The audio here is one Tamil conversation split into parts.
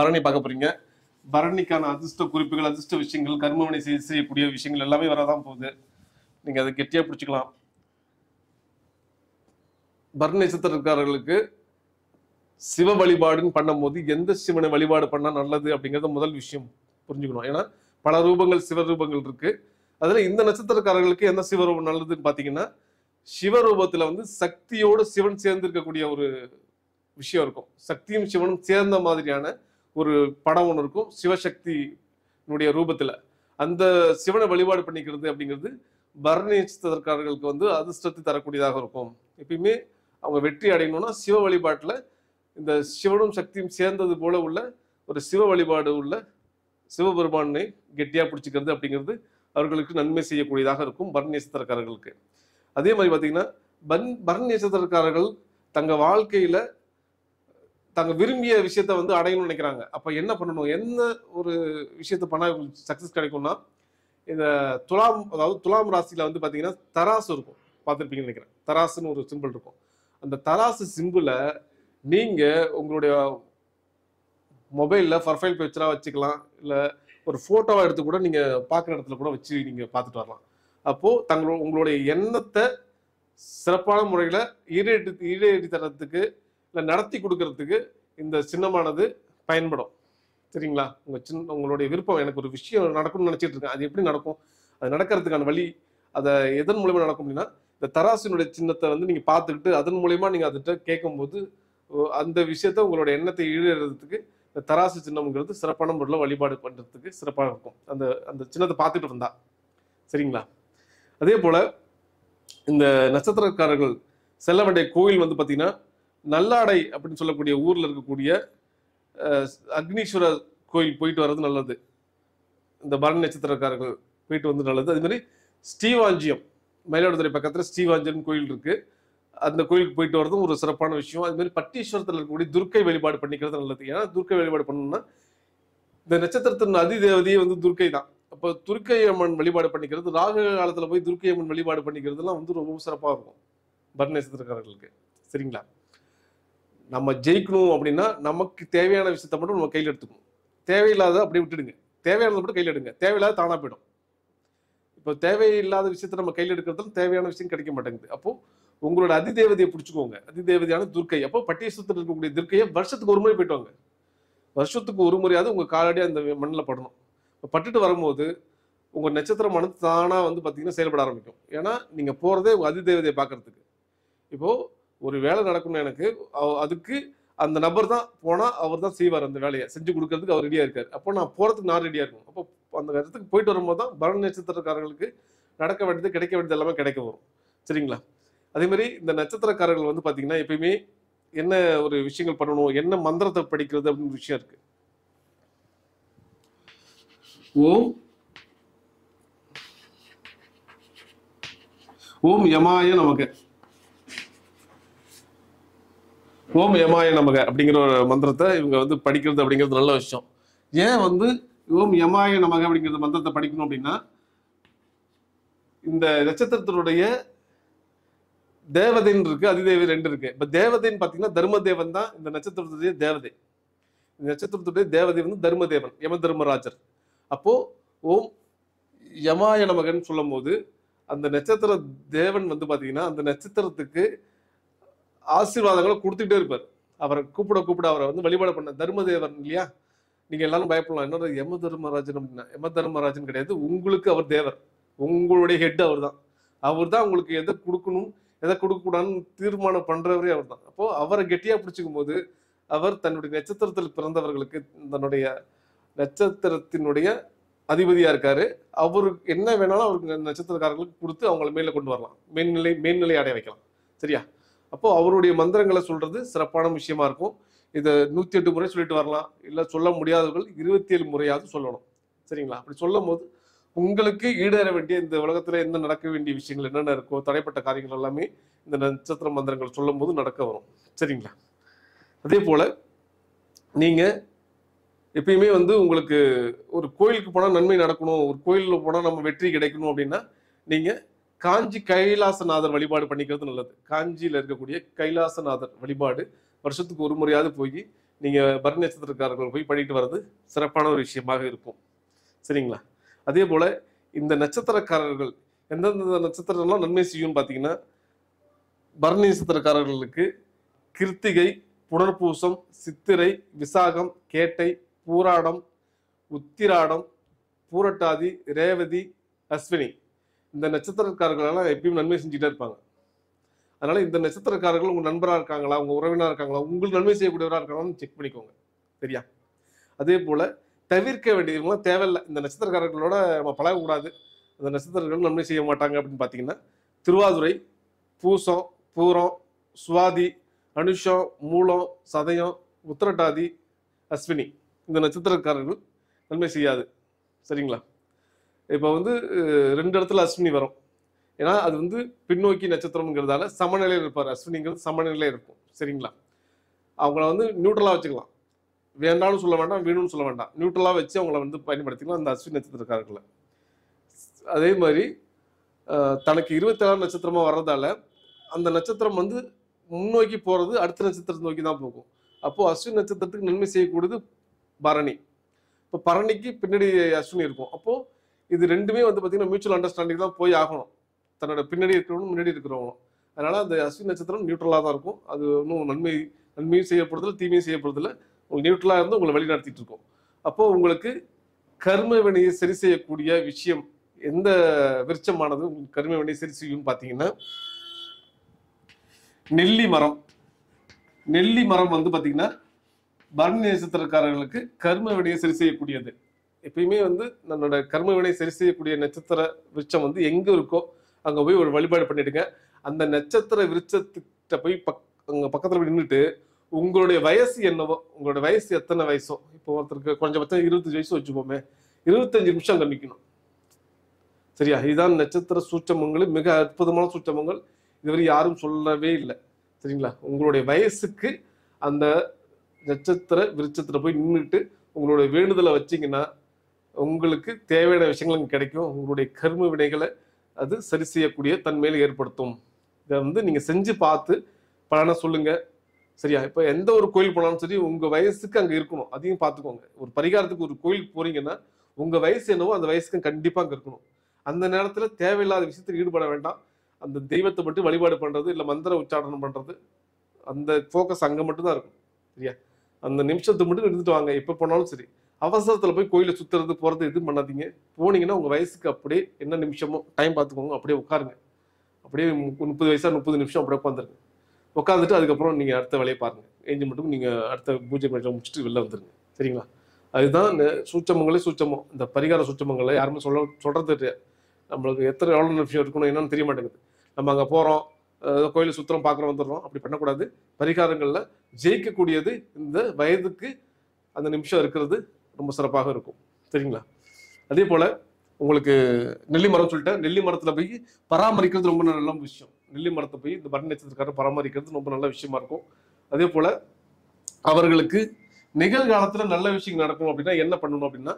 பரணி பார்க்க போறீங்க. பரணிக்கான அதிர்ஷ்ட குறிப்புகள், அதிர்ஷ்ட விஷயங்கள், கர்மவினை செய்யக்கூடிய விஷயங்கள் எல்லாமே வரதான் போகுது. நீங்க அதை கெட்டியா பிடிச்சிக்கலாம். பரணி நட்சத்திரக்காரர்களுக்கு சிவ வழிபாடுன்னு பண்ணும்போது எந்த சிவனை வழிபாடு பண்ணா நல்லது அப்படிங்கறத முதல் விஷயம் புரிஞ்சுக்கணும். ஏன்னா பல ரூபங்கள், சிவ ரூபங்கள் இருக்கு. அதுல இந்த நட்சத்திரக்காரர்களுக்கு எந்த சிவரூபம் நல்லதுன்னு பாத்தீங்கன்னா, சிவரூபத்துல வந்து சக்தியோடு சிவன் சேர்ந்து இருக்கக்கூடிய ஒரு விஷயம் இருக்கும். சக்தியும் சிவனும் சேர்ந்த மாதிரியான ஒரு படம் ஒன்று இருக்கும் சிவசக்தியினுடைய ரூபத்துல. அந்த சிவனை வழிபாடு பண்ணிக்கிறது அப்படிங்கிறது பரணி நட்சத்திரக்காரர்களுக்கு வந்து அதிர்ஷ்டத்தை தரக்கூடியதாக இருக்கும். எப்பயுமே அவங்க வெற்றி அடையணும்னா சிவ வழிபாட்டுல இந்த சிவனும் சக்தியும் சேர்ந்தது போல உள்ள ஒரு சிவ வழிபாடு உள்ள சிவபெருமானை கெட்டியா பிடிச்சிக்கிறது அப்படிங்கிறது அவர்களுக்கு நன்மை செய்யக்கூடியதாக இருக்கும் பரணி நட்சத்திரக்காரர்களுக்கு. அதே மாதிரி பாத்தீங்கன்னா பரணி நட்சத்திரக்காரர்கள் தங்க வாழ்க்கையில தங்க விரும்பிய விஷயத்த வந்து அடையணும்னு நினைக்கிறாங்க. அப்ப என்ன பண்ணணும், என்ன ஒரு விஷயத்த பண்ணா சக்சஸ் கிடைக்கும்னா, இந்த துலாம், அதாவது துலாம் ராசியில வந்து பாத்தீங்கன்னா தராசு இருக்கும், பார்த்துருப்பீங்கன்னு நினைக்கிறேன். தராசுன்னு ஒரு சிம்பிள் இருக்கும். அந்த தராசு சிம்பிளை நீங்க உங்களுடைய மொபைல்ல ப்ரொஃபைல் பிக்சரா வச்சுக்கலாம், இல்ல ஒரு போட்டோவா எடுத்து கூட நீங்க பார்க்குற இடத்துல கூட வச்சு நீங்க பார்த்துட்டு வரலாம். அப்போ உங்களுடைய எண்ணத்தை சிறப்பான முறையில ஈடேற்றி தரத்துக்கு இல்லை நடத்தி கொடுக்கறதுக்கு இந்த சின்னமானது பயன்படும். சரிங்களா? உங்களுடைய விருப்பம், எனக்கு ஒரு விஷயம் நடக்கும்னு நினைச்சிட்டு இருக்கேன், அது எப்படி நடக்கும், அது நடக்கிறதுக்கான வழி அதை எதன் மூலியமா நடக்கும் அப்படின்னா, இந்த தராசினுடைய சின்னத்தை வந்து நீங்க பார்த்துக்கிட்டு அதன் மூலியமா நீங்க அதுகிட்ட கேட்கும்போது அந்த விஷயத்த உங்களோட எண்ணத்தை ஈடுறதுக்கு இந்த தராசு சின்னம்ங்கிறது சிறப்பான முறையில் வழிபாடு பண்றதுக்கு சிறப்பாக இருக்கும். அந்த அந்த சின்னத்தை பார்த்துட்டு இருந்தா. சரிங்களா? அதே போல இந்த நட்சத்திரக்காரர்கள் செல்ல வேண்டிய கோயில் வந்து பார்த்தீங்கன்னா, நல்லாடை அப்படின்னு சொல்லக்கூடிய ஊர்ல இருக்கக்கூடிய அக்னீஸ்வரர் கோயில் போயிட்டு வர்றது நல்லது. இந்த பரணி நட்சத்திரக்காரர்கள் போயிட்டு வந்து நல்லது. அதே மாதிரி ஸ்ரீவாஞ்சியம், மயிலாடுதுறை பக்கத்துல ஸ்ரீவாஞ்சியம் கோயில் இருக்கு, அந்த கோயிலுக்கு போயிட்டு வரதும் ஒரு சிறப்பான விஷயம். அது மாதிரி பட்டீஸ்வரத்தில் இருக்கக்கூடிய துர்க்கை வழிபாடு பண்ணிக்கிறது நல்லது. ஏன்னா துர்க்கை வழிபாடு பண்ணணும்னா இந்த நட்சத்திரத்தின் அதிதேவதையே வந்து துர்க்கை தான். அப்போ துர்க்கை அம்மன் வழிபாடு பண்ணிக்கிறது, ராகு காலத்துல போய் துர்க்கை அம்மன் வழிபாடு பண்ணிக்கிறதுலாம் வந்து ரொம்ப சிறப்பாக இருக்கும் பரணி நட்சத்திரக்காரர்களுக்கு. சரிங்களா? நம்ம ஜெயிக்கணும் அப்படின்னா நமக்கு தேவையான விஷயத்த மட்டும் நம்ம கையில் எடுத்துக்கணும். தேவையில்லாத அப்படி விட்டுடுங்க, தேவையானதை மட்டும் கையில் எடுங்க, தேவையில்லாத தானா போயிடும். இப்போ தேவையில்லாத விஷயத்த நம்ம கையில் எடுக்கிறதுல தேவையான விஷயம் கிடைக்க மாட்டேங்குது. அப்போ உங்களோட அதிதேவதையை பிடிச்சிக்கோங்க, அதிதேவதையான துர்க்கை. அப்போ பட்டீஸ்வரத்தில் இருக்கக்கூடிய துர்க்கையை வருஷத்துக்கு ஒரு முறை போயிட்டு வாங்க. வருஷத்துக்கு ஒரு முறையாவது உங்க காலடி அந்த மண்ணில் படணும். பட்டுட்டு வரும்போது உங்க நட்சத்திரமானது தானா வந்து பார்த்தீங்கன்னா செயல்பட ஆரம்பிக்கும். ஏன்னா நீங்க போறதே உங்க அதிதேவதையை பார்க்கறதுக்கு. இப்போ ஒரு வேலை நடக்கணும் எனக்கு, அதுக்கு அந்த நபர் தான் போனா அவர் தான் செய்வார், அந்த வேலையை செஞ்சு கொடுக்கறதுக்கு அவர் ரெடியா இருக்காரு. அப்போ நான் போறதுக்கு நான் ரெடியா இருக்கும். அப்போ அந்த இடத்துக்கு போயிட்டு வரும்போது தான் பரணி நட்சத்திரக்காரர்களுக்கு நடக்க வேண்டியது, கிடைக்க வேண்டியது எல்லாமே கிடைக்க வரும். சரிங்களா? அதே மாதிரி இந்த நட்சத்திரக்காரர்கள் வந்து பாத்தீங்கன்னா எப்பயுமே என்ன ஒரு விஷயங்கள் பண்ணணும், என்ன மந்திரத்தை படிக்கிறது அப்படின்னு விஷயம் இருக்கு. ஓம் யமாய நமக, ஓம் யமாய நமக அப்படிங்கிற ஒரு மந்திரத்தை இவங்க வந்து படிக்கிறது அப்படிங்கிறது நல்ல விஷயம். ஏன் வந்து ஓம் யமாய நமக அப்படிங்கிற மந்திரத்தை படிக்கணும் அப்படின்னா, இந்த நட்சத்திரத்தினுடைய தேவதைன்னு இருக்கு, அதிதேவி ரெண்டு இருக்கு. இப்ப தேவதைன்னு பாத்தீங்கன்னா தர்மதேவன் தான் இந்த நட்சத்திரத்துடைய தேவதை. இந்த நட்சத்திரத்துடைய தேவதை வந்து தர்மதேவன், யம தர்மராஜர். அப்போ ஓம் யமாய நமகன்னு சொல்லும் போது அந்த நட்சத்திர தேவன் வந்து பாத்தீங்கன்னா அந்த நட்சத்திரத்துக்கு ஆசீர்வாதங்களை கொடுத்துட்டே இருப்பார். அவரை கூப்பிட கூப்பிட அவரை வந்து வழிபாடு பண்ண தர்மதேவன் இல்லையா? நீங்க எல்லாரும் பயப்படலாம், என்னோட யம தர்மராஜன் அப்படின்னா, யம தர்மராஜன் கிடையாது, உங்களுக்கு அவர் தேவர், உங்களுடைய ஹெட் அவர் தான். அவர் தான் உங்களுக்கு எதை கொடுக்கணும் எதை கொடுக்க கூடாதுன்னு தீர்மானம் பண்றவரே அவர் தான். அப்போ அவரை கெட்டியா பிடிச்சிக்கும் போது அவர் தன்னுடைய நட்சத்திரத்தில் பிறந்தவர்களுக்கு தன்னுடைய நட்சத்திரத்தினுடைய அதிபதியா இருக்காரு. அவருக்கு என்ன வேணாலும் அவருக்கு நட்சத்திரக்காரர்களுக்கு கொடுத்து அவங்களை மேல கொண்டு வரலாம், மேல்நிலை அடைய வைக்கலாம். சரியா? அப்போ அவருடைய மந்திரங்களை சொல்றது சிறப்பான விஷயமா இருக்கும். இதை 108 முறை சொல்லிட்டு வரலாம், இல்ல சொல்ல முடியாதவர்கள் 27 முறையாவது சொல்லணும். சரிங்களா? அப்படி சொல்லும் போது உங்களுக்கு ஈடேற வேண்டிய இந்த உலகத்துல என்ன நடக்க வேண்டிய விஷயங்கள் என்னென்ன இருக்கோ, தடைப்பட்ட காரியங்கள் எல்லாமே இந்த நட்சத்திர மந்திரங்கள் சொல்லும் போது நடக்க வரும். சரிங்களா? அதே போல நீங்க எப்பயுமே வந்து உங்களுக்கு ஒரு கோயிலுக்கு போனா நன்மை நடக்கணும், ஒரு கோயிலுக்கு போனா நம்ம வெற்றி கிடைக்கணும் அப்படின்னா நீங்க காஞ்சி கைலாசநாதர் வழிபாடு பண்ணிக்கிறது நல்லது. காஞ்சியில இருக்கக்கூடிய கைலாசநாதர் வழிபாடு வருஷத்துக்கு ஒரு முறையாவது போய் நீங்க பரணி நட்சத்திரக்காரர்கள் போய் பண்ணிட்டு வர்றது சிறப்பான ஒரு விஷயமாக இருக்கும். சரிங்களா? அதே போல இந்த நட்சத்திரக்காரர்கள் எந்தெந்த நட்சத்திரம்லாம் நன்மை செய்யும் பார்த்தீங்கன்னா, பரணி நட்சத்திரக்காரர்களுக்கு கிருத்திகை, புனர்பூசம், சித்திரை, விசாகம், கேட்டை, பூராடம், உத்திராடம், பூரட்டாதி, ரேவதி, அஸ்வினி இந்த நட்சத்திரக்காரர்களெல்லாம் எப்பயும் நன்மை செஞ்சுட்டே இருப்பாங்க. அதனால இந்த நட்சத்திரக்காரர்கள் உங்க நண்பராக இருக்காங்களா, உங்க உறவினராக இருக்காங்களா, உங்களுக்கு நன்மை செய்யக்கூடியவராக இருக்காங்களான்னு செக் பண்ணிக்கோங்க. சரியா? அதே போல தவிர்க்க வேண்டியவங்களாம் தேவையில்லை. இந்த நட்சத்திரக்காரர்களோட நம்ம பழகக்கூடாது, அந்த நட்சத்திரங்கள் நன்மை செய்ய மாட்டாங்க அப்படின்னு பார்த்தீங்கன்னா, திருவாதுரை, பூசம், பூரம், சுவாதி, அனுஷம், மூலம், சதயம், உத்திரட்டாதி, அஸ்வினி இந்த நட்சத்திரக்காரர்கள் நன்மை செய்யாது. சரிங்களா? இப்போ வந்து 2 இடத்துல அஸ்வினி வரும். ஏன்னா அது வந்து பின்னோக்கி நட்சத்திரம்ங்கிறதால சமநிலையில் இருப்பார். அஸ்வினிங்கிறது சமநிலையில் இருக்கும். சரிங்களா? அவங்கள வந்து நியூட்ரலாக வச்சுக்கலாம். வேண்டாம்னு சொல்ல வேண்டாம், வேணும்னு சொல்ல வேண்டாம். நியூட்ரலாக வச்சு அவங்கள வந்து பயன்படுத்திக்கலாம் அந்த அஸ்வினி நட்சத்திரக்காரர்களை. அதே மாதிரி தனக்கு 27 நட்சத்திரமா வர்றதால அந்த நட்சத்திரம் வந்து முன்னோக்கி போறது அடுத்த நட்சத்திரத்தை நோக்கி தான் போகும். அப்போ அஸ்வினி நட்சத்திரத்துக்கு நன்மை செய்யக்கூடியது பரணி. இப்போ பரணிக்கு பின்னாடி அஸ்வினி இருக்கும். அப்போ இது ரெண்டுமே வந்து பார்த்தீங்கன்னா மியூச்சுவல் அண்டர்ஸ்டாண்டிங் தான் போய் ஆகணும். தன்னோட பின்னாடி இருக்கிறவங்களும் முன்னாடி இருக்கிறவங்களும். அதனால அந்த அஸ்வினி நட்சத்திரம் நியூட்ரலாக தான் இருக்கும். அது ஒன்றும் நன்மையும் செய்யப்படுறதில்ல, தீமையும் செய்யப்படுறதில்ல. உங்களுக்கு நியூட்ரலாக இருந்து உங்களை வழி நடத்திட்டு இருக்கும். அப்போ உங்களுக்கு கர்ம வினையை சரி செய்யக்கூடிய விஷயம் எந்த விருட்சமானது கர்ம வினையை சரி செய்யும் பார்த்தீங்கன்னா, நெல்லி மரம். நெல்லி மரம் வந்து பார்த்தீங்கன்னா பரணி நட்சத்திரக்காரர்களுக்கு கர்ம வினையை சரி செய்யக்கூடியது. எப்பயுமே வந்து நம்மளோட கர்ம வினை சரி செய்யக்கூடிய நட்சத்திர விருட்சம் வந்து எங்க இருக்கோ அங்க போய் ஒரு வழிபாடு பண்ணிடுங்க. அந்த நட்சத்திர விருட்சத்திட்ட போய் அங்க பக்கத்துல போய் நின்றுட்டு உங்களுடைய வயசு என்னவோ, உங்களோட வயசு எத்தனை வயசோ, இப்போ ஒருத்தருக்கு கொஞ்சபட்சம் 25 வயசு வச்சுப்போமே, 25 நிமிஷம் அங்க நிக்கணும். சரியா? இதுதான் நட்சத்திர சூட்சமங்கள், மிக அற்புதமான சூட்சமங்கள். இதுவரை யாரும் சொல்லவே இல்லை. சரிங்களா? உங்களுடைய வயசுக்கு அந்த நட்சத்திர விருட்சத்துல போய் நின்றுட்டு உங்களுடைய வேண்டுதலை வச்சீங்கன்னா உங்களுக்கு தேவையான விஷயங்கள் கிடைக்கும். உங்களுடைய கர்ம வினைகளை அது சரி செய்யக்கூடிய தன்மையில ஏற்படுத்தும். இதை வந்து நீங்க செஞ்சு பார்த்து பலனை சொல்லுங்க. சரியா? இப்போ எந்த ஒரு கோயில் போனாலும் சரி உங்க வயசுக்கு அங்க இருக்கணும். அதையும் பார்த்துக்கோங்க. ஒரு பரிகாரத்துக்கு ஒரு கோயிலுக்கு போறீங்கன்னா உங்க வயசு என்னவோ அந்த வயசுக்கு கண்டிப்பா அங்க இருக்கணும். அந்த நேரத்துல தேவையில்லாத விஷயத்தில் ஈடுபட வேண்டாம். அந்த தெய்வத்தை மட்டும் வழிபாடு பண்றது, இல்லை மந்திர உச்சாரணம் பண்றது, அந்த ஃபோக்கஸ் அங்க மட்டும் தான் இருக்கும். சரியா? அந்த நிமிஷத்தை மட்டும் எடுத்துட்டு வாங்க. எப்போ போனாலும் சரி, அவசரத்துல போய் கோயிலை சுத்துறது போறது எதுவும் பண்ணாதீங்க. போனீங்கன்னா உங்க வயசுக்கு அப்படியே என்ன நிமிஷமோ டைம் பார்த்துக்கோங்க, அப்படியே உட்காருங்க. அப்படியே 30 வயசா 30 நிமிஷம் அப்படியே உட்காந்துருங்க. உட்காந்துட்டு அதுக்கப்புறம் நீங்க அடுத்த வேலையை பாருங்க. ஏஞ்சி மட்டும் நீங்க அடுத்த பூஜை முடிச்சுட்டு வெளில வந்துருங்க. சரிங்களா? அதுதான் சூட்சமங்களே சூட்சமம். இந்த பரிகார சூட்சமங்களை யாருமே சொல்றது நம்மளுக்கு எவ்வளோ நிமிஷம் இருக்கணும் என்னன்னு தெரிய மாட்டேங்குது. நம்ம அங்கே போகிறோம், கோயிலை சுற்றுறோம், பார்க்குறோம், வந்துடுறோம். அப்படி பண்ணக்கூடாது. பரிகாரங்களில் ஜெயிக்கக்கூடியது இந்த வயதுக்கு அந்த நிமிஷம் இருக்கிறது ரொம்ப சிறப்பாக இருக்கும். சரிங்களா? அதே போல் உங்களுக்கு நெல்லி மரம் சொல்லிட்டேன். நெல்லி மரத்தில் போய் பராமரிக்கிறது ரொம்ப நல்ல விஷயம். நெல்லி மரத்தை போய் இந்த பரணி நட்சத்திரக்காரர் பராமரிக்கிறது ரொம்ப நல்ல விஷயமா இருக்கும். அதே போல் அவர்களுக்கு நிகழ்காலத்தில் நல்ல விஷயம் நடக்கணும் அப்படின்னா என்ன பண்ணணும் அப்படின்னா,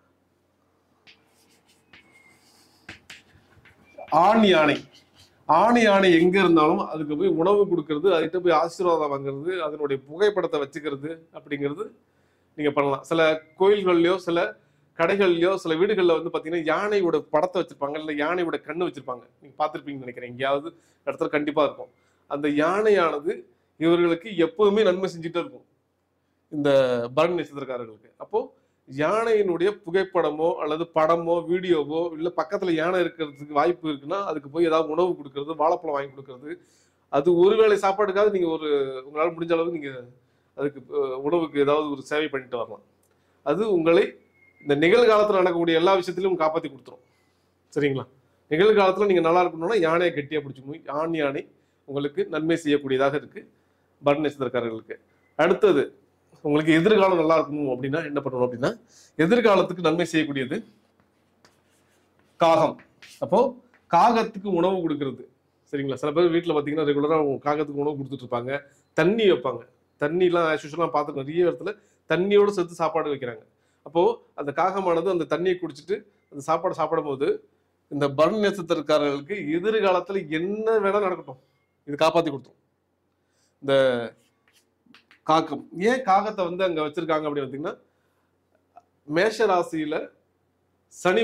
ஆணி யானை எங்க இருந்தாலும் அதுக்கு போய் உணவு கொடுக்கறது, அதுகிட்ட போய் ஆசீர்வாதம் வாங்குறது, அதனுடைய புகைப்படத்தை வச்சுக்கிறது அப்படிங்கிறது நீங்க பண்ணலாம். சில கோயில்கள்லயோ சில கடைகள்லயோ சில வீடுகள்ல வந்து பாத்தீங்கன்னா யானையோட படத்தை வச்சிருப்பாங்க, இல்ல யானையோட கண்ணு வச்சிருப்பாங்க. நீங்க பார்த்திருப்பீங்கன்னு நினைக்கிறேன். எங்கேயாவது இடத்துல கண்டிப்பா இருக்கும். அந்த யானையானது இவர்களுக்கு எப்போதுமே நன்மை செஞ்சுட்டே இருக்கும் இந்த பரணி நட்சத்திரக்காரர்களுக்கு. அப்போ யானையினுடைய புகைப்படமோ அல்லது படமோ வீடியோவோ இல்லை பக்கத்துல யானை இருக்கிறதுக்கு வாய்ப்பு இருக்குன்னா அதுக்கு போய் ஏதாவது உணவு கொடுக்கறது, வாழைப்பழம் வாங்கி கொடுக்கறது, அது ஒருவேளை சாப்பாட்டுக்காக நீங்க உங்களால் முடிஞ்ச அளவுக்கு நீங்க அதுக்கு உணவுக்கு ஏதாவது ஒரு சேவை பண்ணிட்டு வரலாம். அது உங்களை இந்த நிகழ்காலத்துல நடக்கக்கூடிய எல்லா விஷயத்திலும் காப்பாற்றி கொடுத்துரும். சரிங்களா? நிகழ்காலத்துல நீங்க நல்லா இருக்கணும்னா யானையை கெட்டியா பிடிச்சிக்கணும். ஆண் யானை உங்களுக்கு நன்மை செய்யக்கூடியதாக இருக்கு பரணி நட்சத்திரக்காரர்களுக்கு. அடுத்தது உங்களுக்கு எதிர்காலம் நல்லா இருக்கணும் அப்படின்னா என்ன பண்ணணும் அப்படின்னா, எதிர்காலத்துக்கு நன்மை செய்யக்கூடியது காகம். அப்போ காகத்துக்கு உணவு கொடுக்கறது. சரிங்களா? சில பேர் வீட்டில் பார்த்தீங்கன்னா ரெகுலரா காகத்துக்கு உணவு கொடுத்துட்டு இருப்பாங்க. தண்ணி வைப்பாங்க. தண்ணிலாம் ஆஸ்யூஷுவலாக பார்த்து நிறைய இடத்துல தண்ணியோடு சேர்த்து சாப்பாடு வைக்கிறாங்க. அப்போ அந்த காகமானது அந்த தண்ணியை குடிச்சிட்டு அந்த சாப்பாடு சாப்பிடும் போது இந்த பரணி நட்சத்திரக்காரர்களுக்கு எதிர்காலத்துல என்ன வேணா நடக்கட்டும், இது காப்பாற்றி கொடுத்தோம். இந்த காக்கம். ஏன் காகத்தை வந்து அங்க வச்சிருக்காங்க அப்படின்னு பார்த்தீங்கன்னா, மேஷ ராசியில சனி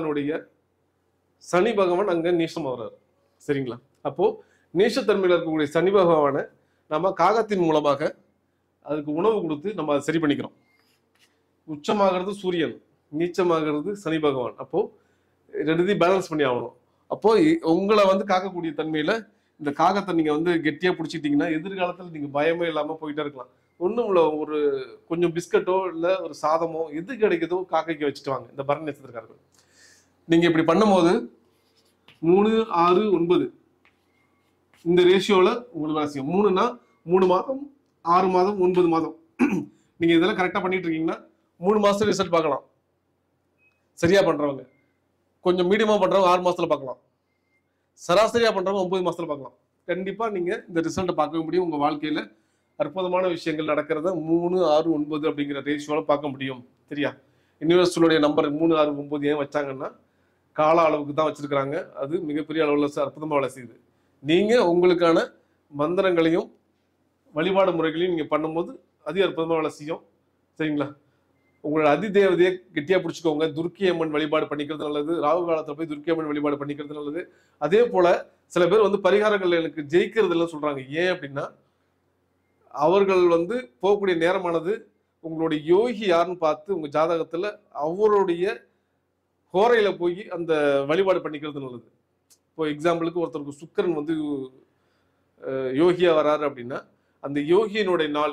பகவான் அங்க நீசமா வர்றாரு. சரிங்களா? அப்போ நீசத்தன்மையில இருக்கக்கூடிய சனி பகவானை நம்ம காகத்தின் மூலமாக அதுக்கு உணவு கொடுத்து நம்ம அதை சரி பண்ணிக்கிறோம். உச்சமாகிறது சூரியன், நீச்சமாகிறது சனி பகவான். அப்போ ரெண்டுத்தையும் பேலன்ஸ் பண்ணி ஆகணும். அப்போ உங்களை வந்து காக்கக்கூடிய தன்மையில இந்த காகத்தை நீங்க வந்து கெட்டியா பிடிச்சிட்டீங்கன்னா எதிர்காலத்துல நீங்க பயமே இல்லாம போயிட்டே இருக்கலாம். ஒண்ணும் இல்ல, ஒரு கொஞ்சம் பிஸ்கட்டோ இல்ல ஒரு சாதமோ எது கிடைக்குதோ காக்கைக்கு வச்சுட்டு வாங்க. இந்த பரணி நட்சத்திரக்காரர்கள் நீங்க இப்படி பண்ணும்போது 3, 6, 9 இந்த ரேஷியோல உங்களுக்கு வேலை செய்யும். 3னா 3 மாதம், 6 மாதம், 9 மாதம் நீங்க இதெல்லாம் கரெக்டா பண்ணிட்டு இருக்கீங்கன்னா 3 மாசத்துல ரிசல்ட் பார்க்கலாம். சரியா பண்றவங்க, கொஞ்சம் மீடியமா பண்றவங்க 6 மாசத்துல பார்க்கலாம். சராசரியா பண்றவங்க 9 மாசத்துல பார்க்கலாம். கண்டிப்பா நீங்க இந்த ரிசல்ட்டை பார்க்க முடியும். உங்க வாழ்க்கையில அற்புதமான விஷயங்கள் நடக்கிறத 3, 6, 9 அப்படிங்கிற ரேஷியோல பார்க்க முடியும். சரியா? யூனிவர்சிட்டியோடைய நம்பர் 3, 6, 9 ஏன் வச்சாங்கன்னா கால அளவுக்கு தான் வச்சிருக்கிறாங்க. அது மிகப்பெரிய அளவில் அற்புதமா வேலை செய்யுது. நீங்க உங்களுக்கான மந்திரங்களையும் வழிபாடு முறைகளையும் நீங்க பண்ணும்போது அதிக அற்புதமா வேலை செய்யும். சரிங்களா? உங்களோட அதிதேவதையை கெட்டியா பிடிச்சிக்கோங்க. துர்க்கி அம்மன் வழிபாடு பண்ணிக்கிறது நல்லது. ராகு காலத்துல போய் துர்க்கி அம்மன் வழிபாடு பண்ணிக்கிறது நல்லது. அதே போல சில பேர் வந்து பரிகாரங்கள் எனக்கு ஜெயிக்கிறது இல்லைன்னு சொல்றாங்க. ஏன் அப்படின்னா அவர்கள் வந்து போகக்கூடிய நேரமானது உங்களுடைய யோகி யாருன்னு பார்த்து உங்க ஜாதகத்துல அவருடைய ஹோரையில போய் அந்த வழிபாடு பண்ணிக்கிறது நல்லது. இப்போ எக்ஸாம்பிளுக்கு ஒருத்தருக்கு சுக்கிரன் வந்து யோகியா வராரு அப்படின்னா அந்த யோகியினுடைய நாள்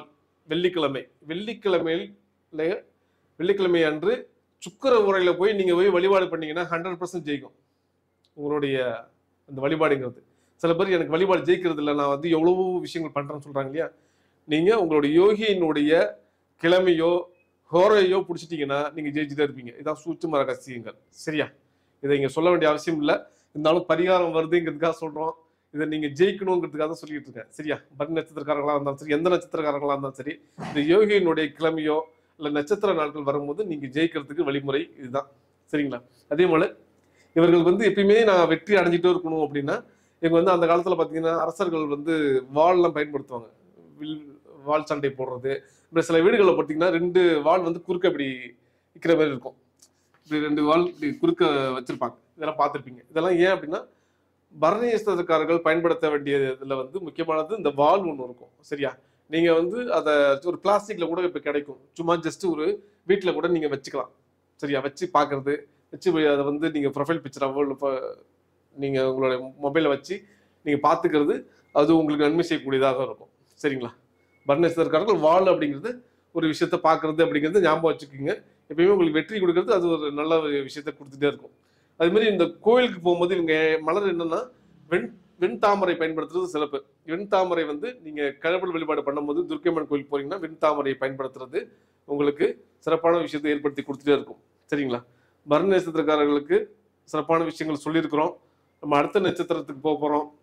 வெள்ளிக்கிழமை அன்று சுக்கிர உரையில போய் நீங்க போய் வழிபாடு பண்ணீங்கன்னா 100% ஜெயிக்கும் உங்களுடைய அந்த வழிபாடுங்கிறது. சில பேர் எனக்கு வழிபாடு ஜெயிக்கிறது இல்லை, நான் வந்து எவ்வளவோ விஷயங்கள் பண்றேன்னு சொல்றாங்க இல்லையா? நீங்க உங்களுடைய யோகியினுடைய கிழமையோ ஹோரையோ பிடிச்சிட்டீங்கன்னா நீங்க ஜெயிச்சுட்டே இருப்பீங்க. இதான் சூட்சும ரகசியங்கள். சரியா? இதை இங்க சொல்ல வேண்டிய அவசியம் இல்லை. இருந்தாலும் பரிகாரம் வருதுங்கிறதுக்காக சொல்றோம். இதை நீங்க ஜெயிக்கணுங்கிறதுக்காக தான் சொல்லிட்டு இருக்கேன். சரியா? பரணி நட்சத்திரக்காரங்களா இருந்தாலும் சரி, எந்த நட்சத்திரக்காரங்களா இருந்தாலும் சரி, இந்த யோகியினுடைய கிழமையோ இல்ல நட்சத்திர நாட்கள் வரும்போது நீங்க ஜெயிக்கிறதுக்கு வழிமுறை இதுதான். சரிங்களா? அதே போல இவர்கள் வந்து எப்பயுமே நான் வெற்றி அடைஞ்சிட்டே இருக்கணும் அப்படின்னா இவங்க வந்து அந்த காலத்துல பாத்தீங்கன்னா அரசர்கள் வந்து வாள்லாம் பயன்படுத்துவாங்க. வாள் சண்டை போடுறது. இப்ப சில வீடுகளில் பார்த்தீங்கன்னா 2 வாள் வந்து குறுக்க இப்படி விற்கிற மாதிரி இருக்கும். இப்படி 2 வாள் இப்படி குறுக்க வச்சிருப்பாங்க. இதெல்லாம் பார்த்துருப்பீங்க. இதெல்லாம் ஏன் அப்படின்னா பரணி நட்சத்திரக்காரர்கள் பயன்படுத்த வேண்டியதுல வந்து முக்கியமானது இந்த வாள் ஒன்று இருக்கும். சரியா? நீங்க வந்து அதை ஒரு பிளாஸ்டிக்ல கூட இப்ப கிடைக்கும். சும்மா ஜஸ்ட் ஒரு வீட்டுல கூட நீங்க வச்சுக்கலாம். சரியா? வச்சு பாக்குறது, வச்சு அதை வந்து நீங்க ப்ரொஃபைல் பிக்சராவோ நீங்க உங்களுடைய மொபைலை வச்சு நீங்க பாத்துக்கிறது அது உங்களுக்கு நன்மை செய்யக்கூடியதாக இருக்கும். சரிங்களா? பரணி நட்சத்திரக்காரர்கள் வாள் அப்படிங்கிறது ஒரு விஷயத்த பாக்குறது அப்படிங்கிறது ஞாபகம் வச்சுக்கோங்க. எப்பயுமே உங்களுக்கு வெற்றி கொடுக்கறது அது ஒரு நல்ல விஷயத்த கொடுத்துட்டே இருக்கும். அது மாதிரி இந்த கோயிலுக்கு போகும்போது இவங்க மலர் என்னன்னா வெண்தாமரை பயன்படுத்துறது சிறப்பு. வெண்தாமரை வந்து நீங்க கடவுள் வழிபாடு பண்ணும்போது துர்க்கையம்மன் கோயிலுக்கு போறீங்கன்னா வெண்தாமரையை பயன்படுத்துறது உங்களுக்கு சிறப்பான விஷயத்தை ஏற்படுத்தி கொடுத்துட்டே இருக்கும். சரிங்களா? பரணி நட்சத்திரக்காரர்களுக்கு சிறப்பான விஷயங்கள் சொல்லியிருக்கிறோம். நம்ம அடுத்த நட்சத்திரத்துக்கு போக போறோம்.